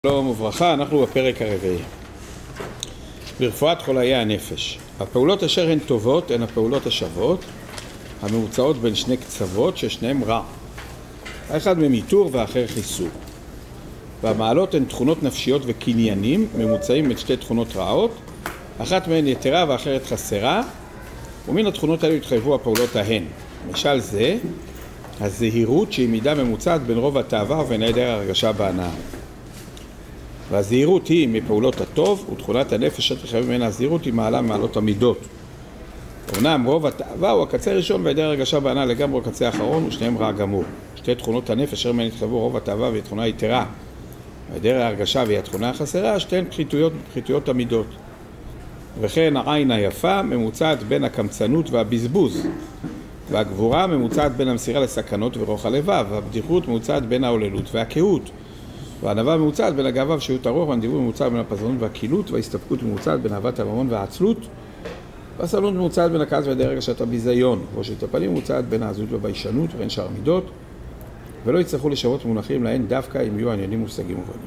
שלום וברכה, אנחנו בפרק הרביעי. ברפואת חוליי הנפש. הפעולות אשר הן טובות הן הפעולות השוות, הממוצעות בין שני קצוות ששניהם רע. האחד מהם איתור והאחר חיסור. והמעלות הן תכונות נפשיות וקניינים, ממוצעים בין שתי תכונות רעות, אחת מהן יתרה ואחרת חסרה, ומן התכונות האלה התחייבו הפעולות ההן. למשל זה, הזהירות שהיא מידה ממוצעת בין רוב התאווה ובין היעדר הרגשה בהנאה. והזהירות היא מפעולות הטוב, ותכונת הנפש שתחייב ממנה הזהירות היא מעלה ממעלות המידות. אומנם רוב התאווה הוא הקצה הראשון והיעדר הרגשה בהנאה לגמרי הקצה האחרון, ושניהם רע גמור. שתי תכונות הנפש אשר מהן התחייבו רוב התאווה והיא תכונה יתרה, והיעדר ההרגשה והיא התכונה החסרה, שתיהן פחיתויות המידות. וכן העין היפה ממוצעת בין הקמצנות והבזבוז, והגבורה ממוצעת בין המסירה לסכנות ורוח הלבב, והבדיחות ממוצעת בין ההוללות והקהות. והענווה ממוצעת בין הגאווה ושיות הרוח, והנדיבות ממוצעת בין הפזרנות והקילות, וההסתפקות ממוצעת בין אהבת הממון והעצלות, והסבלנות ממוצעת בין הכעס והיעדר הרגשת הביזיון, ובושת הפנים ממוצעת בין העזות והביישנות והן שאר מידות, ולא יצטרכו לשוות מונחים להן דווקא אם יהיו עניינים מושגים ובנים.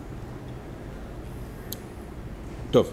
טוב,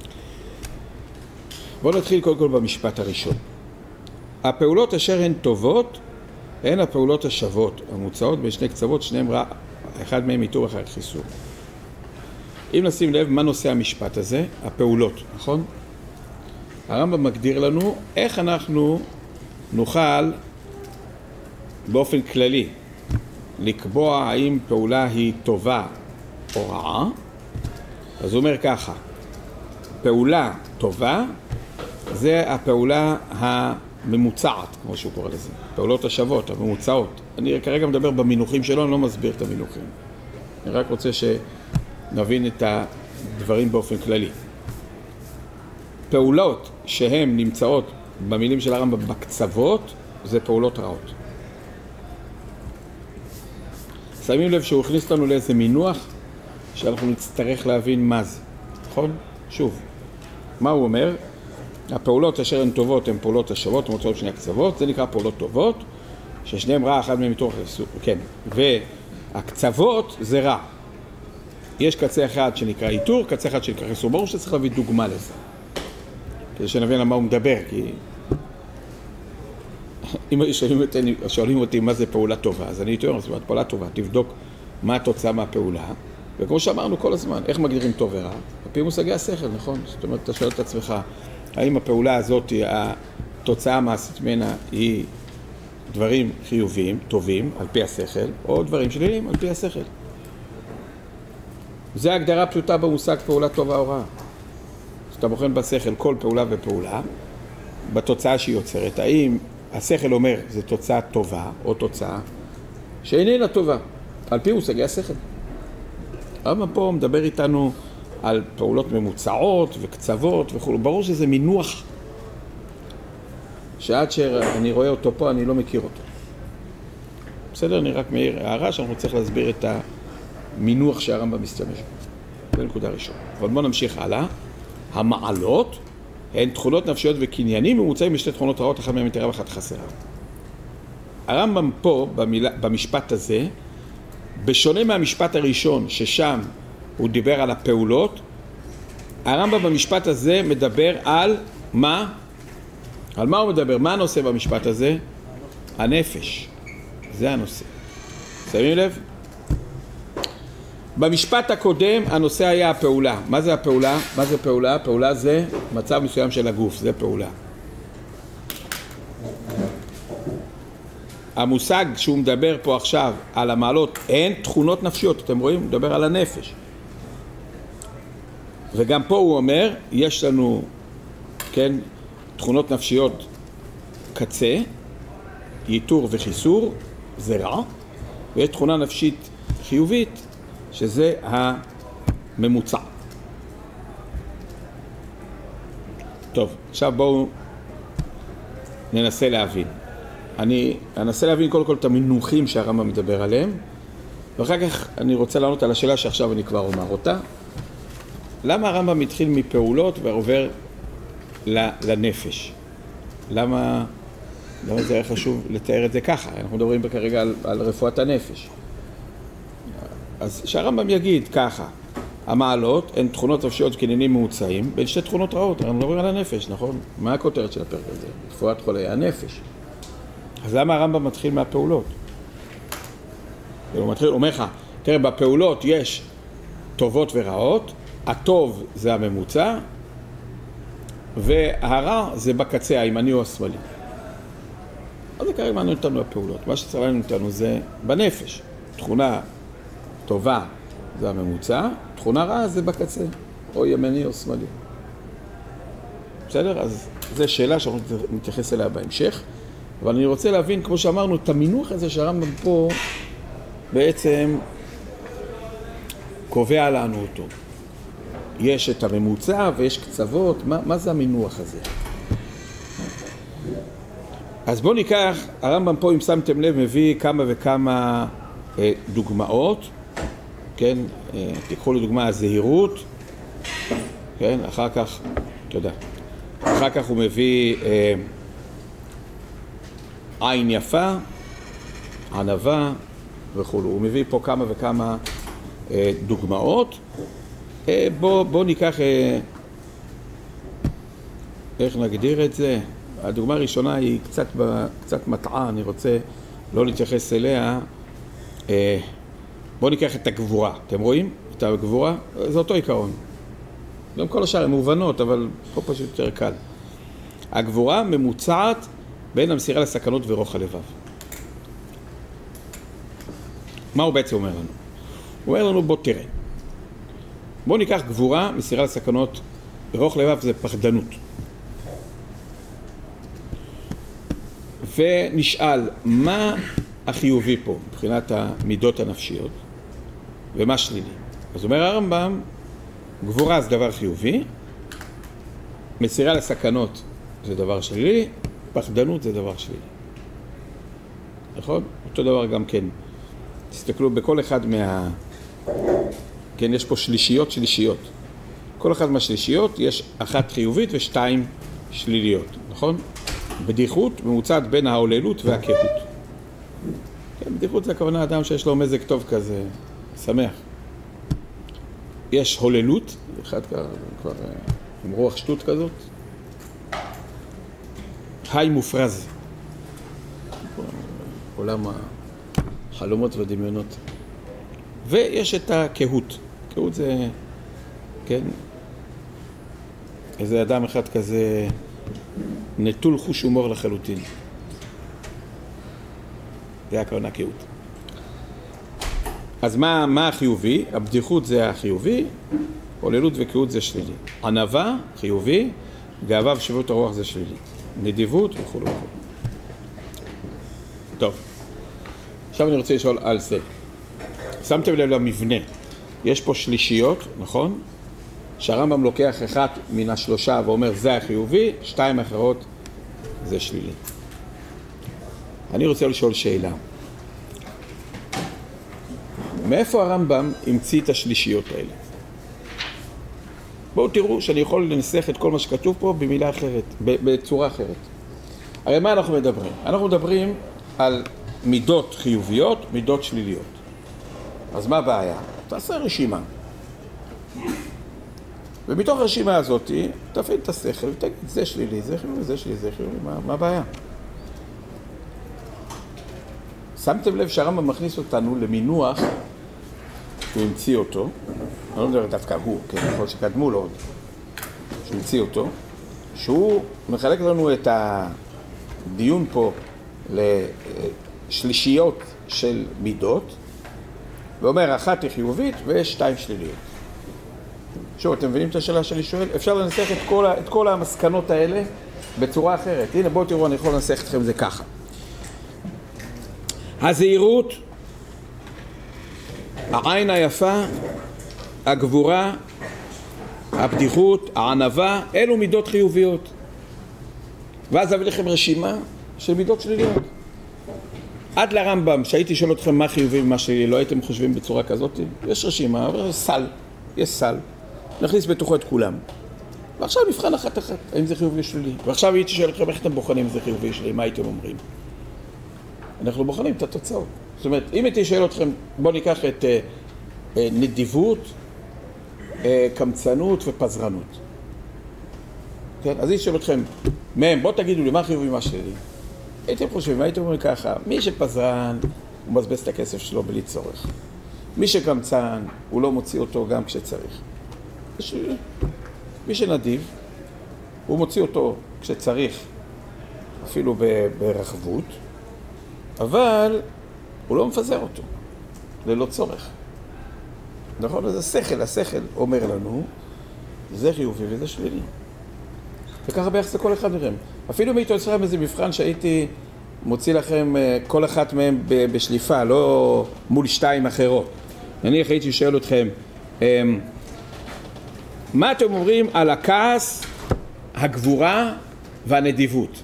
בואו נתחיל קודם כל במשפט הראשון. הפעולות אשר הן טובות הן הפעולות השוות, המוצעות בין שני קצוות, שניהם רע, אחד מהם איתור אחר חיסור. אם נשים לב מה נושא המשפט הזה, הפעולות, נכון? הרמב"ם מגדיר לנו איך אנחנו נוכל באופן כללי לקבוע האם פעולה היא טובה או רעה. אז הוא אומר ככה, פעולה טובה זה הפעולה הממוצעת, כמו שהוא קורא לזה, פעולות השוות, הממוצעות. אני כרגע מדבר במינוחים שלו, אני לא מסביר את המינוחים. אני רק רוצה שנבין את הדברים באופן כללי. פעולות שהן נמצאות במילים של הרמב"ם בקצוות, זה פעולות רעות. שמים לב שהוא הכניס לנו לאיזה מינוח שאנחנו נצטרך להבין מה זה, נכון? שוב, מה הוא אומר? הפעולות אשר הן טובות הן פעולות השוות, מוצאות שני הקצוות, זה נקרא פעולות טובות, ששניהם רע, אחד מהם מתוך חיסור, כן. והקצוות זה רע. יש קצה אחד שנקרא איתור, קצה אחד שנקרא חיסור. ברור שצריך להביא דוגמה לזה, כדי שנבין על מה הוא מדבר, כי אם שואלים אותי מה זה פעולה טובה, אז אני אתאר, זאת פעולה טובה, תבדוק מה התוצאה מהפעולה, וכמו שאמרנו כל הזמן, איך מגדירים טוב ורע? על פי מושגי השכל, נכון? זאת אומרת, אתה שואל את עצמך, האם הפעולה הזאת, התוצאה המעשית ממנה היא דברים חיוביים, טובים, על פי השכל, או דברים שליליים, על פי השכל. זו ההגדרה פשוטה במושג פעולה טובה או רעה. אתה בוחן בשכל כל פעולה ופעולה, בתוצאה שהיא יוצרת. האם השכל אומר, זו תוצאה טובה, או תוצאה שאיננה טובה, על פי מושגי השכל. אבל פה מדבר איתנו על פעולות ממוצעות וקצוות וכו'. ברור שזה מינוח שעד שאני רואה אותו פה אני לא מכיר אותו. בסדר? אני רק מעיר הערה שאנחנו צריך להסביר את המינוח שהרמב"ם משתמש בו. זה נקודה ראשונה. אבל בואו נמשיך הלאה. המעלות הן תכונות נפשיות וקניינים ממוצעים בשתי תכונות רעות, אחת מהן יתרה ואחת חסרה. הרמב"ם פה במשפט הזה, בשונה מהמשפט הראשון ששם הוא דיבר על הפעולות, הרמב"ם במשפט הזה מדבר על מה? על מה הוא מדבר? מה הנושא במשפט הזה? הנפש. זה הנושא. שמים לב? במשפט הקודם הנושא היה הפעולה. מה זה הפעולה? מה זה פעולה? פעולה זה מצב מסוים של הגוף, זה פעולה. המושג שהוא מדבר פה עכשיו על המעלות הן תכונות נפשיות, אתם רואים? הוא מדבר על הנפש. וגם פה הוא אומר, יש לנו, כן, תכונות נפשיות קצה, ייתור וחיסור, זה רע, ויש תכונה נפשית חיובית, שזה הממוצע. טוב, עכשיו בואו ננסה להבין. אני אנסה להבין קודם כל את המינוחים שהרמב"ם מדבר עליהם, ואחר כך אני רוצה לענות על השאלה שעכשיו אני כבר אומר אותה. למה הרמב"ם התחיל מפעולות ועובר לנפש? למה זה היה חשוב לתאר את זה ככה? אנחנו מדברים כרגע על רפואת הנפש. אז שהרמב"ם יגיד ככה, המעלות הן תכונות נפשיות וקניינים ממוצעים בין שתי תכונות רעות. אנחנו מדברים על הנפש, נכון? מה הכותרת של הפרק הזה? רפואת חולי הנפש. אז למה הרמב"ם מתחיל מהפעולות? הוא אומר לך, תראה, בפעולות יש טובות ורעות, הטוב זה הממוצע, והרע זה בקצה, הימני או השמאלי. אז זה כרגע מעניין אותנו בפעולות. מה שצריך אותנו זה בנפש. תכונה טובה זה הממוצע, תכונה רעה זה בקצה, או ימני או שמאלי. בסדר? אז זו שאלה שאנחנו נתייחס אליה בהמשך. אבל אני רוצה להבין, כמו שאמרנו, את המינוח הזה שהרמב"ם פה בעצם קובע לנו אותו. יש את הממוצע ויש קצוות, מה זה המינוח הזה? אז בואו ניקח, הרמב"ם פה, אם שמתם לב, מביא כמה וכמה דוגמאות, כן? תיקחו לדוגמה הזהירות, כן? אחר כך, תודה. אחר כך הוא מביא עין יפה, ענווה וכו'. הוא מביא פה כמה וכמה דוגמאות. בוא ניקח, איך נגדיר את זה? הדוגמה הראשונה היא קצת מטעה, אני רוצה לא להתייחס אליה. בוא ניקח את הגבורה. אתם רואים? את הגבורה? זה אותו עיקרון. גם כל השאר הן מובנות, אבל פה פשוט יותר קל. הגבורה ממוצעת בין המסירה לסכנות ורוח הלבב. מה הוא בעצם אומר לנו? הוא אומר לנו, בוא תראה. בוא ניקח גבורה, מסירה לסכנות, ורוח לבב זה פחדנות. ונשאל, מה החיובי פה מבחינת המידות הנפשיות, ומה שלילי? אז אומר הרמב"ם, גבורה זה דבר חיובי, מסירה לסכנות זה דבר שלילי, פחדנות זה דבר שלילי. נכון? אותו דבר גם כן. תסתכלו בכל אחד כן, יש פה שלישיות. כל אחד מהשלישיות יש אחת חיובית ושתיים שליליות, נכון? בדיחות ממוצעת בין ההוללות והקהות. כן, בדיחות זה הכוונה אדם שיש לו מזג טוב כזה, שמח. יש הוללות, אחד כבר עם רוח שטות כזאת. היי מופרז. עולם החלומות והדמיונות. ויש את הקהות. קהות זה, כן, איזה אדם אחד כזה נטול חוש הומור לחלוטין. זה הכוונה קהות. אז מה החיובי? הבדיחות זה החיובי, הוללות וקהות זה שלילי. ענווה, חיובי, גאווה ושבעות הרוח זה שלילי. נדיבות וכו' וכו'. טוב. עכשיו אני רוצה לשאול על זה. שמתם לב למבנה. יש פה שלישיות, נכון? שהרמב"ם לוקח אחת מן השלושה ואומר זה החיובי, שתיים אחרות זה שלילי. אני רוצה לשאול שאלה. מאיפה הרמב"ם המציא את השלישיות האלה? בואו תראו שאני יכול לנסח את כל מה שכתוב פה במילה אחרת, בצורה אחרת. הרי מה אנחנו מדברים? אנחנו מדברים על מידות חיוביות, מידות שליליות. אז מה הבעיה? תעשה רשימה. ומתוך הרשימה הזאת, תפעיל את השכל ותגיד, זה שלילי, זה חיובי, זה שלילי, זה חיובי, מה הבעיה? שמתם לב שהרמב"ם מכניס אותנו למינוח, הוא המציא אותו, אני לא מדבר דווקא הוא, כן, יכול שקדמו לו עוד, שהוא המציא אותו, שהוא מחלק לנו את הדיון פה לשלישיות של מידות, ואומר, אחת היא חיובית ושתיים שליליות. שוב, אתם מבינים את השאלה שאני שואל? אפשר לנסח את כל המסקנות האלה בצורה אחרת. הנה, בואו תראו, אני יכול לנסח אתכם זה ככה. הזהירות, העין היפה, הגבורה, הבדיחות, הענווה, אלו מידות חיוביות. ואז אביא לכם רשימה של מידות שליליות. עד לרמב"ם, שהייתי שואל אתכם מה חיובי ומה שלילי, לא הייתם חושבים בצורה כזאת? יש רשימה, יש סל. נכניס בתוכו את כולם. ועכשיו נבחן אחת, האם זה חיובי שלילי. ועכשיו הייתי שואל אתכם איך אתם בוחנים אם זה חיובי שלילי, מה הייתם אומרים? אנחנו בוחנים את התוצאות. זאת אומרת, אם הייתי שואל אתכם, בואו ניקח את נדיבות, קמצנות ופזרנות. כן? אז אני שואל אתכם, מהם, בוא תגידו לי מה חיובי ומה שלילי. הייתם חושבים, הייתם אומרים ככה, מי שפזרן, הוא מבזבז את הכסף שלו בלי צורך. מי שקמצן, הוא לא מוציא אותו גם כשצריך. מי שנדיב, הוא מוציא אותו כשצריך, אפילו ברחבות, אבל הוא לא מפזר אותו, ללא צורך. נכון? אז השכל אומר לנו, זה חיובי וזה שלילי. וככה ביחס לכל אחד מכם. אפילו אם הייתי עושה לכם איזה מבחן שהייתי מוציא לכם כל אחת מהם בשליפה, לא מול שתיים אחרות. נניח הייתי שואל אתכם, מה אתם אומרים על הכעס, הגבורה והנדיבות?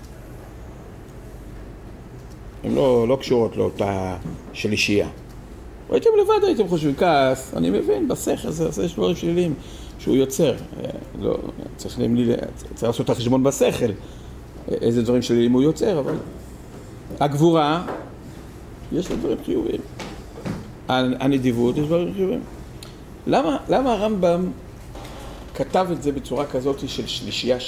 הן לא קשורות לאותה שלישייה. הייתם לבד, הייתם חושבים, כעס, אני מבין, בשכל, זה יש דברים שליליים שהוא יוצר. לא, צריך לעשות את החשבון בשכל, איזה דברים שליליים הוא יוצר, אבל הגבורה, יש לה דברים חיוביים. הנדיבות, יש דברים חיוביים. למה הרמב"ם כתב את זה בצורה כזאת של שלישייה?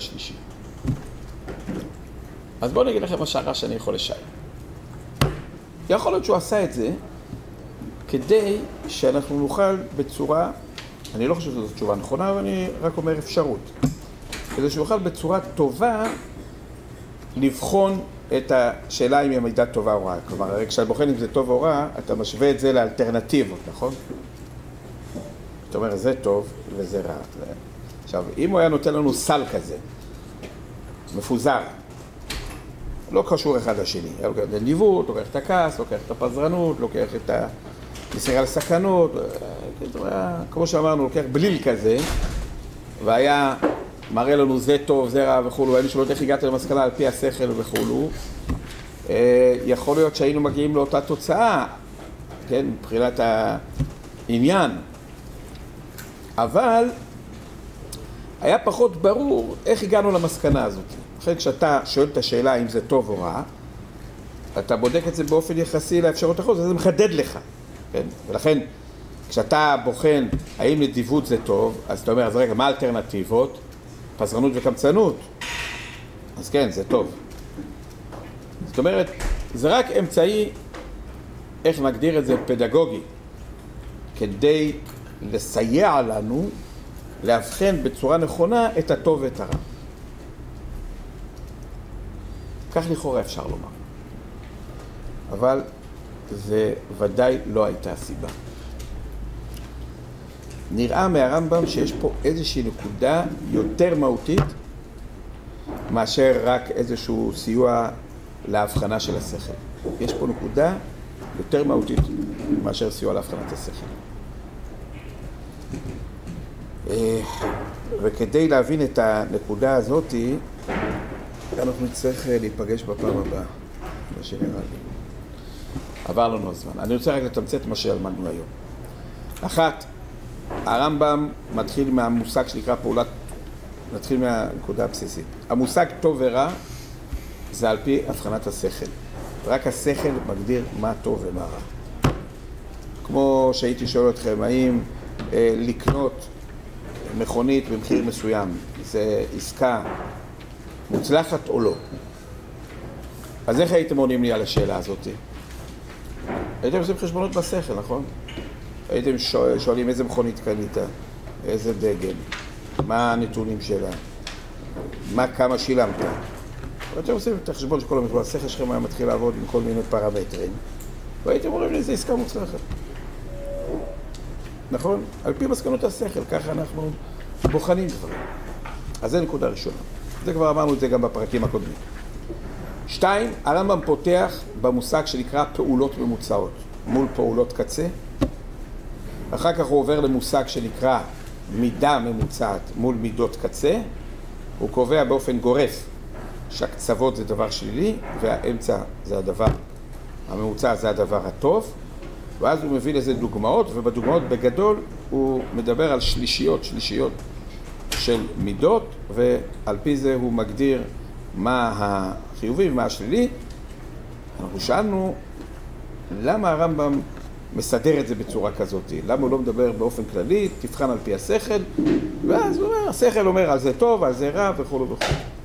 אז בואו נגיד לכם השערה שאני יכול לשאול. יכול להיות שהוא עשה את זה כדי שאנחנו נוכל בצורה, אני לא חושב שזו תשובה נכונה, אבל אני רק אומר אפשרות. כדי שנוכל בצורה טובה לבחון את השאלה אם היא מידה טובה או רעה. כלומר, הרי כשאתה בוחן אם זה טוב או רע, אתה משווה את זה לאלטרנטיבות, נכון? זאת אומרת, זה טוב וזה רע. עכשיו, אם הוא היה נותן לנו סל כזה, מפוזר, לא קשור אחד לשני, היה לוקח את הנדיבות, לוקח את הכעס, לוקח את הפזרנות, לוקח את המסירה לסכנות, כמו שאמרנו, לוקח בליל כזה, והיה מראה לנו זה טוב, זה רע וכולו, היינו שואלות איך הגעת למסקנה על פי השכל וכולו, יכול להיות שהיינו מגיעים לאותה תוצאה, כן, מבחינת העניין, אבל היה פחות ברור איך הגענו למסקנה הזאת. לכן כשאתה שואל את השאלה אם זה טוב או רע, אתה בודק את זה באופן יחסי לאפשרות אחרות, אז זה מחדד לך. כן? ולכן כשאתה בוחן האם נדיבות זה טוב, אז אתה אומר, אז רגע, מה האלטרנטיבות? פזרנות וקמצנות. אז כן, זה טוב. זאת אומרת, זה רק אמצעי, איך נגדיר את זה, פדגוגי, כדי לסייע לנו להבחן בצורה נכונה את הטוב ואת הרע. כך לכאורה אפשר לומר. אבל זה ודאי לא הייתה הסיבה. נראה מהרמב"ם שיש פה איזושהי נקודה יותר מהותית מאשר רק איזשהו סיוע להבחנה של השכל. יש פה נקודה יותר מהותית מאשר סיוע להבחנת השכל. וכדי להבין את הנקודה הזאת, אנחנו נצטרך להיפגש בפעם הבאה, מה שנראה לי. עבר לנו הזמן. אני רוצה רק לתמצת מה שלמדנו היום. אחת, הרמב"ם מתחיל מהמושג שנקרא פעולת, נתחיל מהנקודה הבסיסית. המושג טוב ורע זה על פי הבחנת השכל. רק השכל מגדיר מה טוב ומה רע. כמו שהייתי שואל אתכם, האם לקנות מכונית במחיר מסוים זה עסקה מוצלחת או לא? אז איך הייתם עונים לי על השאלה הזאת? הייתם עושים חשבונות בשכל, נכון? הייתם שואלים איזה מכונית קנית, איזה דגל, מה הנתונים שלה, כמה שילמת. הייתם עושים את החשבון של כל המכלול, השכל שלכם היה מתחיל לעבוד עם כל מיני פרמטרים, והייתם אומרים לי, זה עסקה מוצלחת. נכון? על פי מסקנות השכל, ככה אנחנו בוחנים דברים. אז זה נקודה ראשונה. זה כבר אמרנו את זה גם בפרקים הקודמים. 2, הרמב"ם פותח במושג שנקרא פעולות ממוצעות, מול פעולות קצה. אחר כך הוא עובר למושג שנקרא מידה ממוצעת מול מידות קצה. הוא קובע באופן גורף שהקצוות זה דבר שלילי, והאמצע זה הדבר, הממוצע זה הדבר הטוב. ואז הוא מביא לזה דוגמאות, ובדוגמאות בגדול הוא מדבר על שלישיות של מידות, ועל פי זה הוא מגדיר מה החיובי ומה השלילי. אנחנו שאלנו למה הרמב"ם מסדר את זה בצורה כזאת. למה הוא לא מדבר באופן כללי, תבחן על פי השכל, ואז הוא אומר, השכל אומר על זה טוב, על זה רע וכו' וכו'.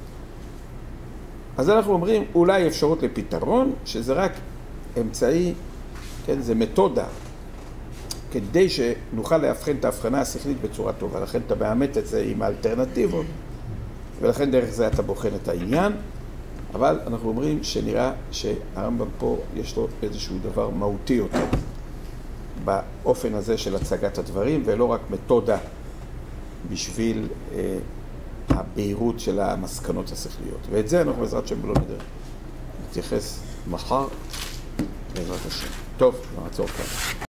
אז אנחנו אומרים, אולי אפשרות לפתרון, שזה רק אמצעי, כן, זה מתודה, כדי שנוכל להבחן את ההבחנה השכלית בצורה טובה. לכן אתה מאמת את זה עם האלטרנטיבות, ולכן דרך זה אתה בוחן את העניין. אבל אנחנו אומרים שנראה שהרמב"ם פה יש לו איזשהו דבר מהותי יותר באופן הזה של הצגת הדברים, ולא רק מתודה בשביל הבהירות של המסקנות השכליות. ואת זה אנחנו בעזרת השם לא נתייחס מחר בעזרת השם. טוב, נעצור כאן.